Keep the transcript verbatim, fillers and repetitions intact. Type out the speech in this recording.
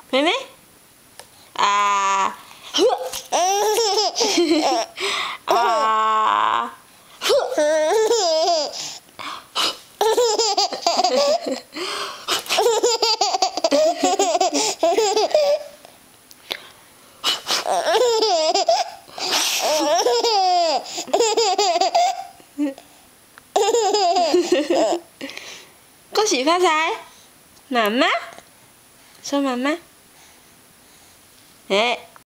妹妹，啊，啊，恭喜发财，妈妈，说妈妈，哎。